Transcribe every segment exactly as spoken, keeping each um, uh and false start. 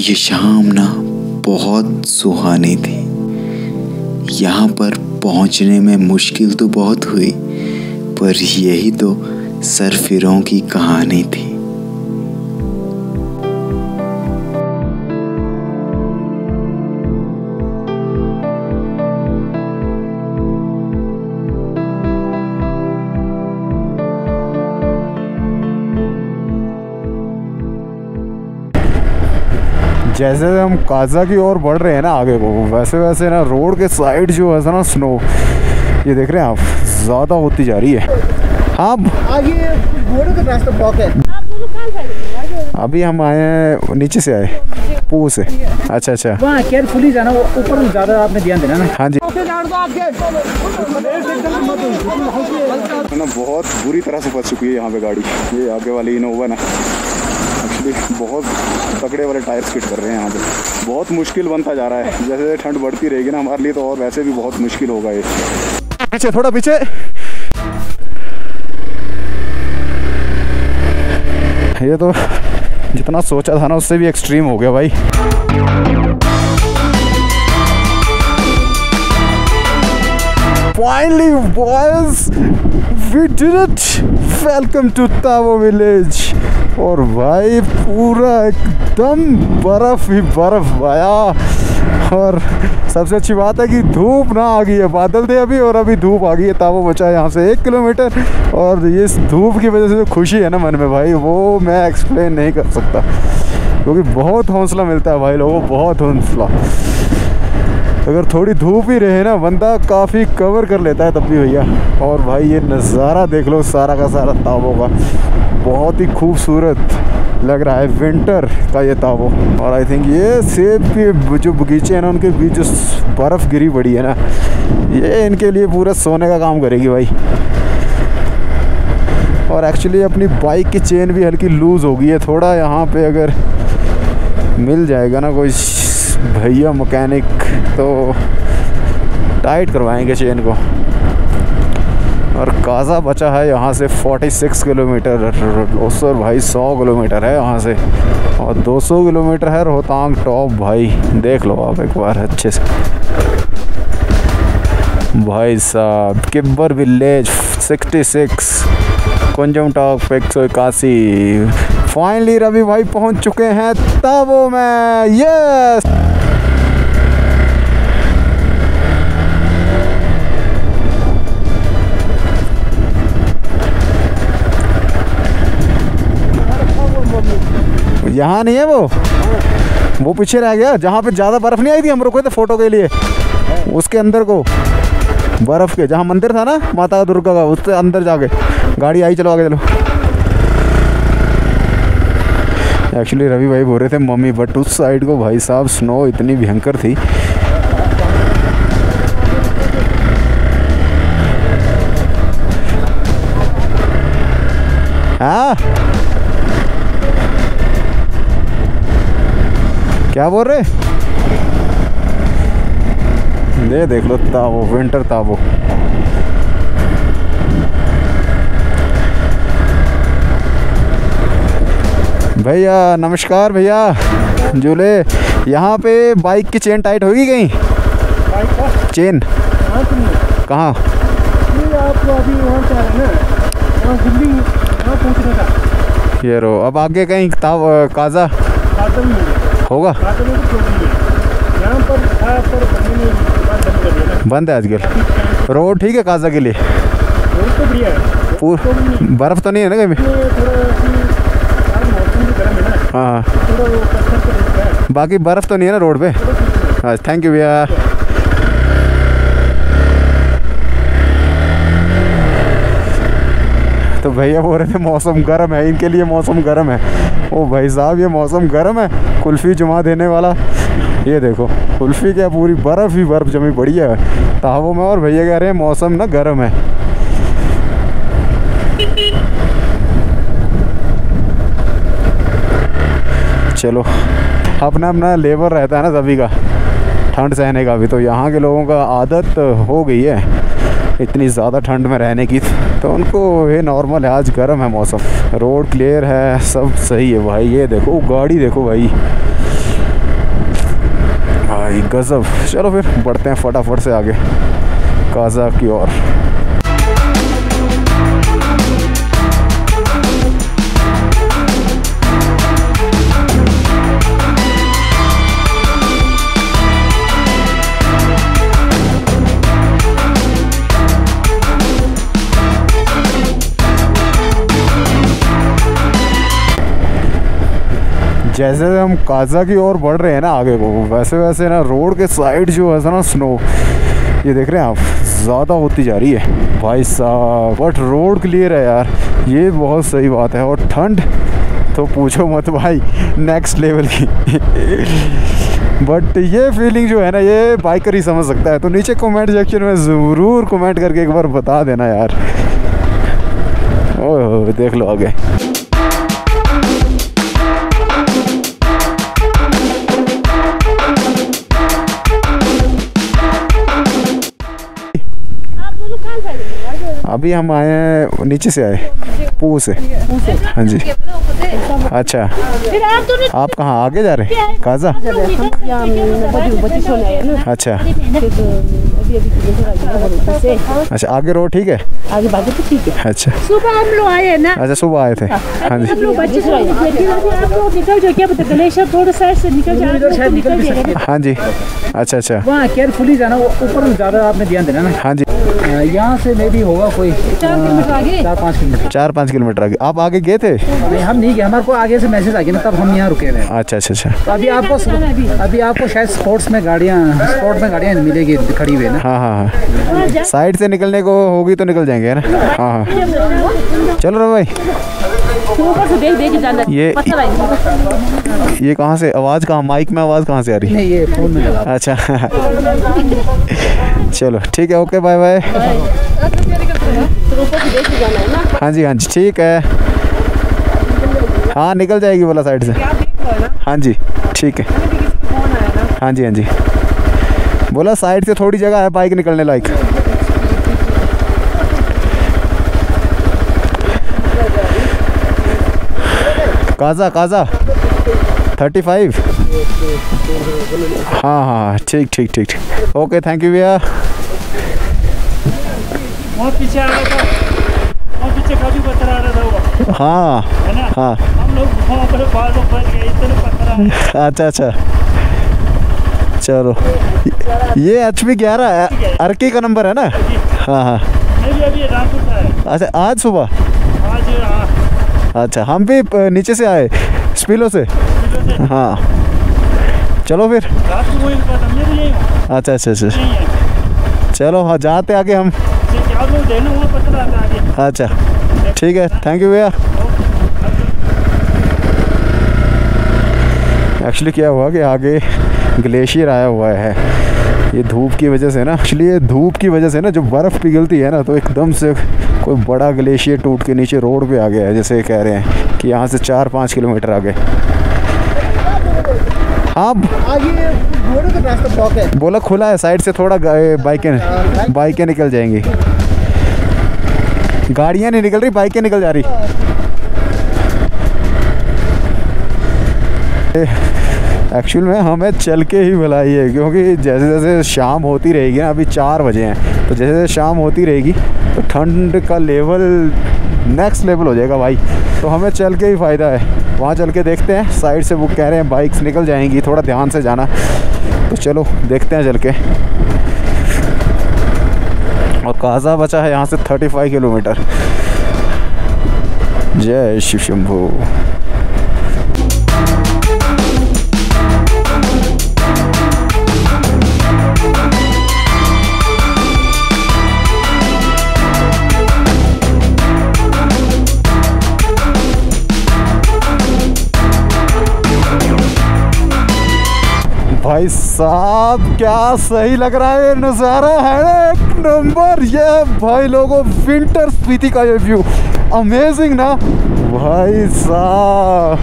ये शाम ना बहुत सुहानी थी। यहाँ पर पहुँचने में मुश्किल तो बहुत हुई, पर यही तो सरफिरों की कहानी थी। जैसे हम काजा की ओर बढ़ रहे हैं ना आगे को, वैसे वैसे ना रोड के साइड जो है ना स्नो, ये देख रहे हैं आप, ज़्यादा होती जा रही है। हाँ आगे घोड़े का रास्ता ब्लॉक है। अभी हम आए हैं, नीचे से आए पू से। अच्छा अच्छा, वहाँ केयरफुली जाना, ऊपर ज़्यादा आपने ध्यान देना ना। हाँ जी। ना बहुत बुरी तरह से फंस चुकी है यहाँ पे गाड़ी। ये आगे वाली इनोवा ना एक्चुअली बहुत तगड़े वाले टायर्स फिट कर रहे हैं यहाँ पे। बहुत मुश्किल बनता जा रहा है, जैसे ठंड बढ़ती रहेगी ना हमारे लिए तो और वैसे भी बहुत मुश्किल होगा ये। पीछे थोड़ा पीछे, ये तो जितना सोचा था ना उससे भी एक्सट्रीम हो गया भाई। Finally boys, we did it. Welcome to Tavo Village। और भाई पूरा एकदम बर्फ ही बर्फ आया, और सबसे अच्छी बात है कि धूप ना आ गई है। बादल थे अभी और अभी धूप आ गई है। तावो बचा है यहाँ से एक किलोमीटर, और ये इस धूप की वजह से जो खुशी है ना मन में भाई, वो मैं एक्सप्लेन नहीं कर सकता, क्योंकि बहुत हौसला मिलता है भाई लोगों को, बहुत हौसला। अगर थोड़ी धूप ही रहे ना, बंदा काफ़ी कवर कर लेता है तब भी भैया। और भाई ये नज़ारा देख लो सारा का सारा तावो का, बहुत ही खूबसूरत लग रहा है विंटर का ये तावो। और आई थिंक ये सेब के जो बगीचे हैं ना, उनके बीच जो बर्फ़ गिरी पड़ी है ना, ये इनके लिए पूरा सोने का काम करेगी भाई। और एक्चुअली अपनी बाइक की चेन भी हल्की लूज़ हो गई है थोड़ा। यहाँ पे अगर मिल जाएगा ना कोई भैया मैकेनिक तो टाइट करवाएंगे चेन को। और काजा बचा है यहाँ से छियालीस किलोमीटर, दोस्तों भाई सौ किलोमीटर है यहाँ से, और दो सौ किलोमीटर है रोहतांग टॉप भाई। देख लो आप एक बार अच्छे से भाई साहब। किब्बर विलेज छियासठ, कुंजम टॉप एक सौ इक्यासी। फाइनली रवि भाई पहुँच चुके हैं तावो में। यस यहाँ नहीं है वो वो पीछे रह गया, जहाँ पे ज़्यादा बर्फ़ नहीं आई थी, हम रुके थे फ़ोटो के लिए। उसके अंदर को बर्फ़ के जहाँ मंदिर था ना माता दुर्गा का, उससे अंदर जाके गाड़ी आई। चलो आगे चलो। एक्चुअली रवि भाई बोल रहे थे मम्मी, बट उस साइड को भाई साहब स्नो इतनी भयंकर थी। हाँ क्या बोल रहे? ये देख लो तावो, विंटर तावो। भैया नमस्कार भैया। झूले यहाँ पे बाइक की चेन टाइट होगी कहीं? चेन कहाँ? ये रो, अब आगे कहीं ताव काजा होगा? बंद है आजकल रोड। ठीक है काजा के लिए बर्फ़ तो नहीं है ना कहीं? हाँ बाकी बर्फ़ तो नहीं है ना रोड पे? हाँ थैंक यू भैया। तो भैया बोल रहे थे मौसम गर्म है, इनके लिए मौसम गर्म है। ओ भाई साहब ये मौसम गर्म है, कुल्फ़ी जुमा देने वाला। ये देखो कुल्फ़ी क्या, पूरी बर्फ़ ही बर्फ़ जमी पड़ी है तावो में, और भैया कह रहे हैं मौसम ना गर्म है। चलो अपना अपना लेवल रहता है ना सभी का ठंड सहने का भी, तो यहाँ के लोगों का आदत हो गई है इतनी ज़्यादा ठंड में रहने की, तो उनको ये नॉर्मल है। आज गर्म है मौसम, रोड क्लियर है, सब सही है भाई। ये देखो गाड़ी देखो भाई, भाई गजब। चलो फिर बढ़ते हैं फटाफट से आगे काजा की ओर। जैसे हम काजा की ओर बढ़ रहे हैं ना आगे को, वैसे वैसे ना रोड के साइड जो है ना स्नो, ये देख रहे हैं आप, ज़्यादा होती जा रही है भाई साहब। बट रोड क्लियर है यार, ये बहुत सही बात है। और ठंड तो पूछो मत भाई, नेक्स्ट लेवल की। बट ये फीलिंग जो है ना, ये बाइकर ही समझ सकता है। तो नीचे कमेंट सेक्शन में ज़रूर कमेंट करके एक बार बता देना यार। ओह देख लो आगे। अभी हम आए हैं नीचे से, आए पू से। हाँ जी। अच्छा, आप कहाँ आगे जा रहे हैं? काजा। अच्छा अच्छा, आगे रोड ठीक है? आगे बाकी तो ठीक है। अच्छा, सुबह हम लोग आए हैं ना। अच्छा सुबह आए थे। हाँ जी। निकल जाओ, क्या पता ग्लेशियर थोड़ा साइड से निकल जाए, शायद निकल भी सकते। हाँ जी। अच्छा अच्छा, वहाँ केयरफुली जाना, ऊपर ज़्यादा आपने ध्यान देना ना। हाँ जी। यहाँ से मे भी होगा कोई चार किलोमीटर आगे, चार पाँच किलोमीटर चार पाँच किलोमीटर आगे। आप आगे गए थे? नहीं, हम नहीं गए, हमारे को आगे से मैसेज आ गया ना, तब हम यहाँ रुके हुए हैं। अच्छा अच्छा अच्छा। तो अभी आपको अभी आपको शायद स्पोर्ट्स में गाड़ियाँ स्पोर्ट में गाड़ियाँ मिलेगी खड़ी हुई ना। हाँ हाँ हाँ, साइड से निकलने को होगी तो निकल जाएंगे है ना। हाँ हाँ, चलो रे भाई। ऊपर से देख देख जाना। ये ये कहाँ से आवाज़, कहाँ माइक में आवाज़ कहाँ से आ रही है? नहीं, ये फोन में लगा। अच्छा चलो ठीक है, ओके बाय बाय। हाँ जी हाँ जी ठीक है। हाँ निकल जाएगी बोला साइड से। हाँ जी ठीक है। हाँ जी हाँ जी, बोला साइड से थोड़ी जगह है बाइक निकलने लायक। Kaza Kaza thirty five. हाँ हाँ ठीक ठीक ठीक ठीक, ओके थैंक यू भैया। वहाँ पीछे आ रहा था, वहाँ पीछे काजू पत्थर आ रहा था वो, हाँ है ना। हाँ हम लोग वहाँ पर बाल में फंस गए, इतने पत्थर। अच्छा अच्छा, चलो ये एच पी ग्यारह अर्की का नंबर है ना। हाँ हाँ, नहीं भी अभी रामपुर का है। अच्छा आज सुबह। आज हाँ। अच्छा हम भी नीचे से आए स्पीलो से। हाँ चलो फिर। रात को वही रुका था, मैं भी यही हूँ। अच्छा अच्छा अच्छा, यही है। चलो हाँ जाते आगे हम। आप लोग देखना वहाँ पत्थर आता है आगे। अच्छा ठीक है, थैंक यू भैया। एक्चुअली क्या हुआ कि आगे ग्लेशियर आया हुआ है, ये धूप की वजह से ना। एक्चुअली ये धूप की वजह से ना जो बर्फ़ पिघलती है ना, तो एकदम से कोई बड़ा ग्लेशियर टूट के नीचे रोड पे आ गया है, जैसे कह रहे हैं कि यहाँ से चार पाँच किलोमीटर आगे। हाँ आगे घोड़े का रास्ता ब्लॉक है। बोला खुला है, साइड से थोड़ा बाइकें बाइकें निकल जाएंगी। गाड़ियाँ नहीं निकल रही, बाइकें निकल जा रही। एक्चुअल में हमें चल के ही भलाई है, क्योंकि जैसे जैसे शाम होती रहेगी ना, अभी चार बजे हैं, तो जैसे जैसे शाम होती रहेगी तो ठंड का लेवल नेक्स्ट लेवल हो जाएगा भाई। तो हमें चल के ही फ़ायदा है। वहाँ चल के देखते हैं, साइड से वो कह रहे हैं बाइक्स निकल जाएंगी, थोड़ा ध्यान से जाना। तो चलो देखते हैं चल के। और काजा बचा है यहाँ से पैंतीस किलोमीटर। जय शिव शंभू। भाई साहब क्या सही लग रहा है, नज़ारा है एक नंबर। ये भाई लोगों विंटर स्पीति का ये व्यू अमेजिंग ना भाई साहब।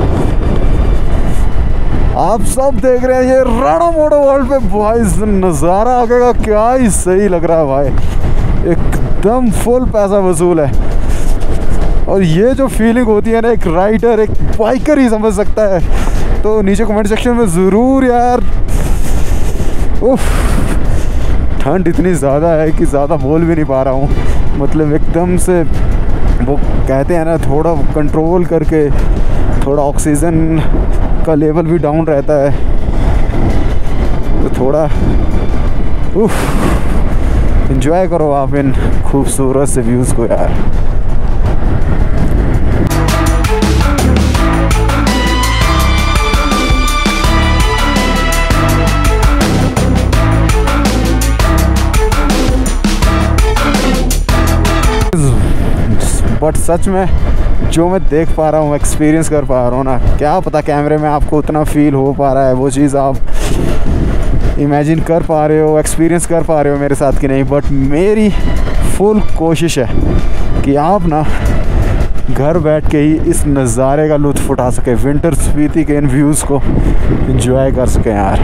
आप सब देख रहे हैं ये राणा मोटो वर्ल्ड पे भाई नज़ारा आगे का क्या ही सही लग रहा है भाई, एकदम फुल पैसा वसूल है। और ये जो फीलिंग होती है ना, एक राइडर एक बाइकर ही समझ सकता है। तो नीचे कमेंट सेक्शन में ज़रूर यार उफ, ठंड इतनी ज़्यादा है कि ज़्यादा बोल भी नहीं पा रहा हूँ। मतलब एकदम से वो कहते हैं ना, थोड़ा कंट्रोल करके, थोड़ा ऑक्सीजन का लेवल भी डाउन रहता है, तो थोड़ा उफ, एंजॉय करो आप इन खूबसूरत से व्यूज़ को यार। बट सच में जो मैं देख पा रहा हूँ, एक्सपीरियंस कर पा रहा हूँ ना, क्या पता कैमरे में आपको उतना फील हो पा रहा है, वो चीज़ आप इमेजिन कर पा रहे हो, एक्सपीरियंस कर पा रहे हो मेरे साथ कि नहीं। बट मेरी फुल कोशिश है कि आप ना घर बैठ के ही इस नज़ारे का लुत्फ़ उठा सके, विंटर स्पीति के इन व्यूज़ को एंजॉय कर सकें यार।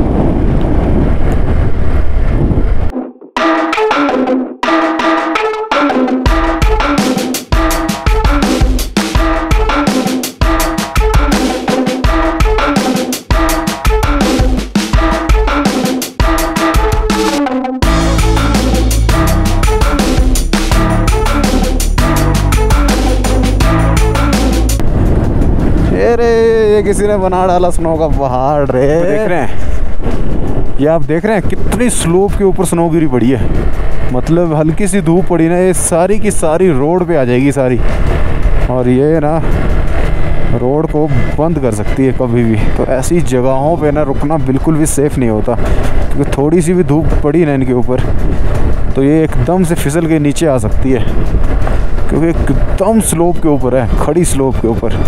अरे ये किसी ने बना डाला स्नो का पहाड़ रे। देख रहे हैं, ये आप देख रहे हैं कितनी स्लोप के ऊपर स्नो गिरी पड़ी है। मतलब हल्की सी धूप पड़ी ना, ये सारी की सारी रोड पे आ जाएगी सारी, और ये ना रोड को बंद कर सकती है कभी भी। तो ऐसी जगहों पे ना रुकना बिल्कुल भी सेफ़ नहीं होता, क्योंकि थोड़ी सी भी धूप पड़ी ना इनके ऊपर तो ये एकदम से फिसल के नीचे आ सकती है, क्योंकि एकदम स्लोप के ऊपर है, खड़ी स्लोप के ऊपर।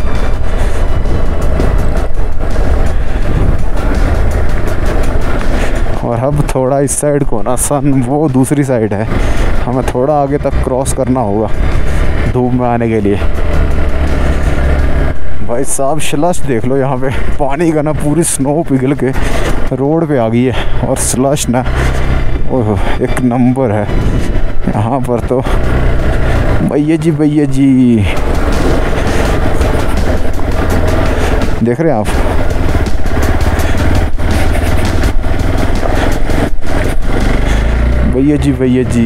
और अब थोड़ा इस साइड को ना, सन वो दूसरी साइड है, हमें थोड़ा आगे तक क्रॉस करना होगा धूप में आने के लिए। भाई साहब स्लश देख लो यहाँ पे, पानी का ना पूरी स्नो पिघल के रोड पे आ गई है, और स्लश ना ओह एक नंबर है यहाँ पर तो। भैया जी भैया जी देख रहे हैं आप, भैया जी भैया जी।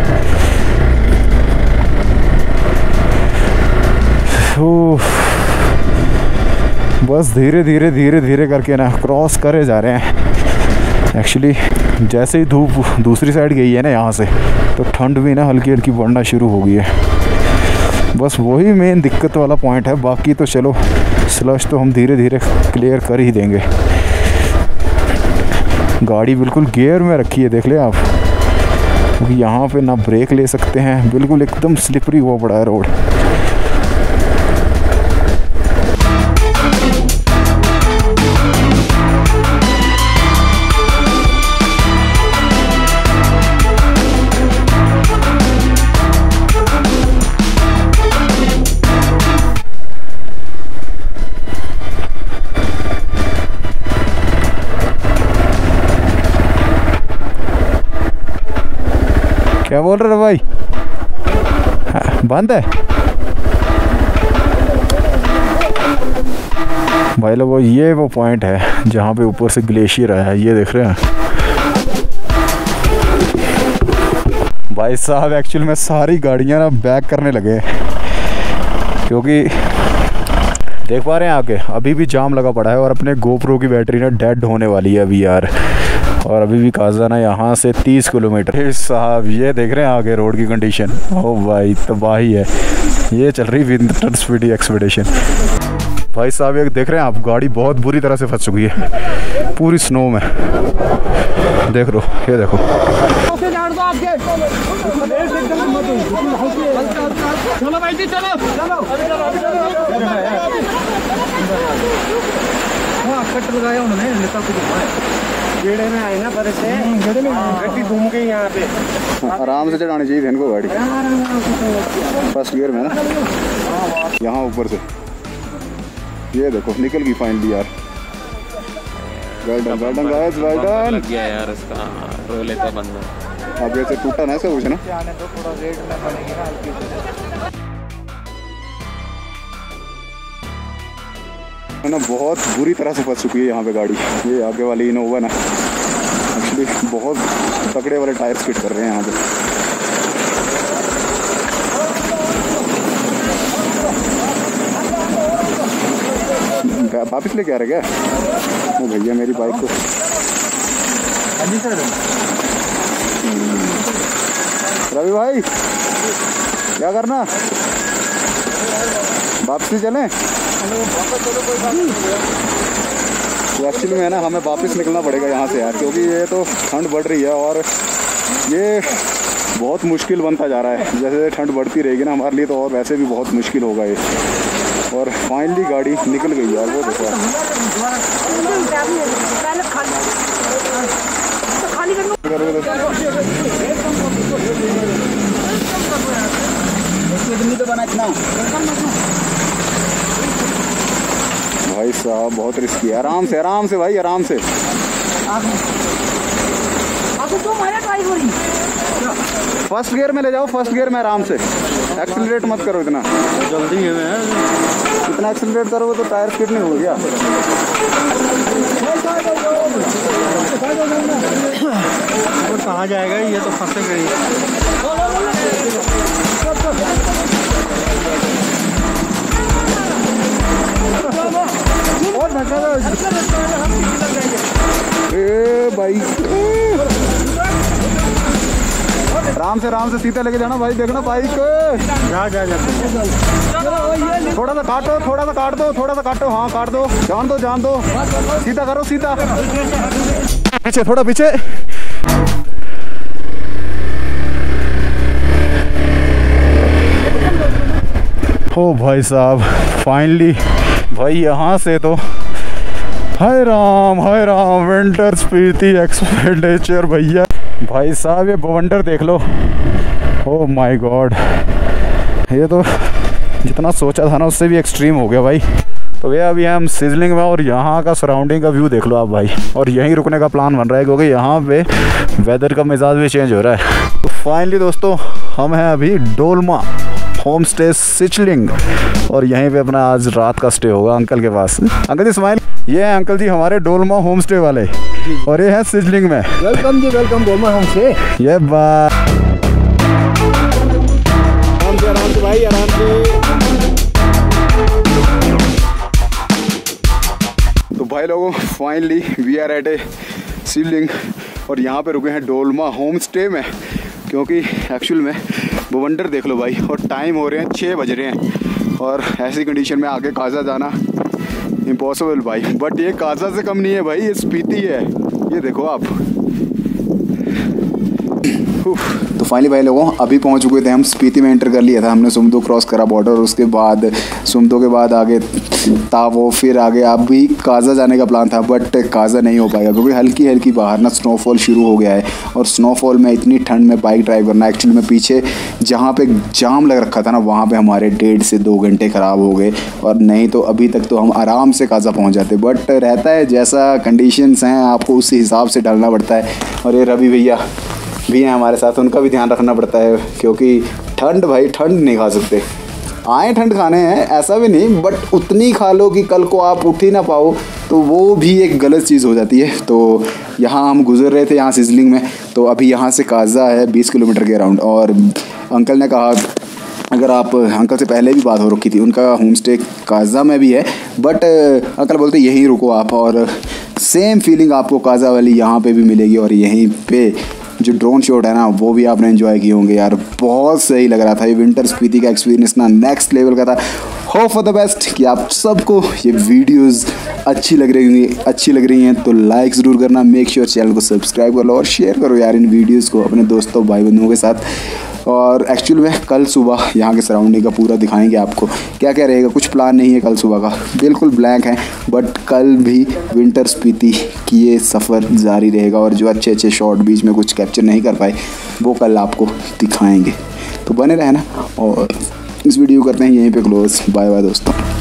बस धीरे धीरे धीरे धीरे करके ना क्रॉस करे जा रहे हैं। एक्चुअली जैसे ही धूप दूसरी साइड गई है ना यहाँ से, तो ठंड भी ना हल्की हल्की बढ़ना शुरू हो गई है। बस वही मेन दिक्कत वाला पॉइंट है, बाकी तो चलो स्लश तो हम धीरे धीरे क्लियर कर ही देंगे। गाड़ी बिल्कुल गियर में रखी है, देख ले आप, क्योंकि यहाँ पे ना ब्रेक ले सकते हैं, बिल्कुल एकदम स्लिपरी हुआ पड़ा है रोड। क्या बोल रहे हो भाई? बंद है भाई लोगों, ये वो पॉइंट है जहाँ पे ऊपर से ग्लेशियर आया है, ये देख रहे हैं भाई साहब। एक्चुअल में सारी गाड़ियाँ ना बैक करने लगे, क्योंकि देख पा रहे हैं आगे अभी भी जाम लगा पड़ा है, और अपने गोप्रो की बैटरी ना डेड होने वाली है अभी यार। और अभी भी काजा ना यहाँ से तीस किलोमीटर साहब। ये देख रहे हैं आगे रोड की कंडीशन, ओ भाई तबाही है। ये चल रही विंटर स्पीडी एक्सपीडिशन भाई साहब। ये देख रहे हैं आप, गाड़ी बहुत बुरी तरह से फंस चुकी है पूरी स्नो में, देख लो, ये देखो। चलो भाई जी चलो कट लगाया उन्होंने, नेता को गेड़े में आए ना पर से गेड़े में गड्डी घूम गई यहाँ पे। आराम से चढ़ानी चाहिए इनको गाड़ी, फर्स्ट गियर में ना, यहाँ ऊपर से। ये देखो निकल गई फाइनली यार। Well done well done guys, well done. लग गया यार इसका, रोले का बंदा। अब ऐसे टूटा ना ऐसा कुछ ना, ना बहुत बुरी तरह से फंस चुकी है यहाँ पे गाड़ी। ये आगे वाली इनोवा ना, अभी बहुत तगड़े वाले टायर्स फिट कर रहे हैं यहाँ पे। वापिस लेके आ रहे क्या? वो भैया मेरी बाइक को रवि भाई क्या करना, वापसी चलें? एक्चुअली में है ना, हमें वापस निकलना पड़ेगा यहाँ से यार, क्योंकि ये तो ठंड बढ़ रही है और ये बहुत मुश्किल बनता जा रहा है। जैसे ठंड बढ़ती रहेगी ना हमारे लिए तो और वैसे भी बहुत मुश्किल होगा ये। और फाइनली गाड़ी निकल गई यार, वो देखो भाई साहब बहुत रिस्की है। आराम से आराम से भाई, आराम से। फर्स्ट गियर में ले जाओ, फर्स्ट गियर में आराम से। एक्सीलरेट मत करो इतना जल्दी है, इतना एक्सीलरेट करोगे तो टायर स्किड नहीं हो गया। कहाँ जाएगा ये तो फंसेगा ही। ए भाई आराम से आराम से सीधा लेके जाना भाई, देखना बाइक जा जा जा थोड़ा सा काटो, थोड़ा सा काट दो, थोड़ा सा काटो, हाँ काट दो, जान दो जान दो, सीधा करो सीधा, पीछे थोड़ा पीछे। ओ भाई साहब फाइनली भाई यहाँ से तो हाय राम हाय राम विंटर स्पीति एक्सपेंडिचर भैया। भाई साहब ये बवंडर देख लो, ओ माय गॉड, ये तो जितना सोचा था ना उससे भी एक्सट्रीम हो गया भाई। तो भैया अभी हम सिजलिंग में और यहाँ का सराउंडिंग का व्यू देख लो आप भाई, और यहीं रुकने का प्लान बन रहा है क्योंकि यहाँ पे वेदर का मिजाज भी चेंज हो रहा है। तो फाइनली दोस्तों हम हैं अभी डोलमा होम स्टे सिचलिंग, और यहीं पे अपना आज रात का स्टे होगा अंकल के पास। अंकल जी स्माइल, ये है अंकल जी हमारे डोलमा होम स्टे वाले, और ये है सिचलिंग में। वेलकम जी, वेलकम डोलमा होम स्टे। ये बात आराम से आराम से भाई, आराम से। तो भाई लोगों finally we are at a Sichling, और यहाँ पे रुके हैं डोलमा होम स्टे में, क्योंकि एक्चुअल में बवंडर देख लो भाई, और टाइम हो रहे हैं छः बज रहे हैं, और ऐसी कंडीशन में आगे काजा जाना इम्पॉसिबल भाई। बट ये काजा से कम नहीं है भाई, ये स्पीति है, ये देखो आप। तो फाइनली भाई लोगों अभी पहुंच चुके थे हम, स्पीति में एंटर कर लिया था हमने, सुमदो क्रॉस करा बॉर्डर, और उसके बाद सुमदो के बाद आगे तावो, फिर आगे अभी काजा जाने का प्लान था, बट काजा नहीं हो पाएगा क्योंकि हल्की हल्की बाहर ना स्नोफॉल शुरू हो गया है, और स्नोफॉल में इतनी ठंड में बाइक ड्राइव करना, एक्चुअली में पीछे जहाँ पे जाम लग रखा था ना वहाँ पे हमारे डेढ़ से दो घंटे ख़राब हो गए, और नहीं तो अभी तक तो हम आराम से काजा पहुँच जाते। बट रहता है जैसा कंडीशंस हैं आपको उस हिसाब से ढलना पड़ता है, और ये रवि भैया भी हैं हमारे साथ, उनका भी ध्यान रखना पड़ता है क्योंकि ठंड भाई ठंड नहीं खा सकते। आए ठंड खाने हैं ऐसा भी नहीं, बट उतनी खा लो कि कल को आप उठ ही ना पाओ, तो वो भी एक गलत चीज़ हो जाती है। तो यहाँ हम गुजर रहे थे यहाँ सिजलिंग में, तो अभी यहाँ से काजा है बीस किलोमीटर के अराउंड, और अंकल ने कहा अगर आप, अंकल से पहले भी बात हो रखी थी, उनका होम स्टे काजा में भी है, बट अंकल बोलते यहीं रुको आप, और सेम फीलिंग आपको काजा वाली यहाँ पे भी मिलेगी, और यहीं पे जो ड्रोन शॉट है ना वो भी आपने एंजॉय किए होंगे यार, बहुत सही लग रहा था। ये विंटर स्पीति का एक्सपीरियंस ना नेक्स्ट लेवल का था। होप फॉर द बेस्ट कि आप सबको ये वीडियोस अच्छी लग रही होंगी, अच्छी लग रही हैं तो लाइक ज़रूर करना, मेक श्योर चैनल को सब्सक्राइब कर लो, और शेयर करो यार इन वीडियोज़ को अपने दोस्तों भाई बंधुओं के साथ। और एक्चुअल में कल सुबह यहाँ के सराउंडिंग का पूरा दिखाएंगे आपको क्या क्या रहेगा, कुछ प्लान नहीं है कल सुबह का, बिल्कुल ब्लैंक है, बट कल भी विंटर स्पीति की ये सफ़र जारी रहेगा, और जो अच्छे अच्छे शॉट बीच में कुछ कैप्चर नहीं कर पाए वो कल आपको दिखाएंगे। तो बने रहना, और इस वीडियो करते हैं यहीं पे क्लोज। बाय बाय दोस्तों।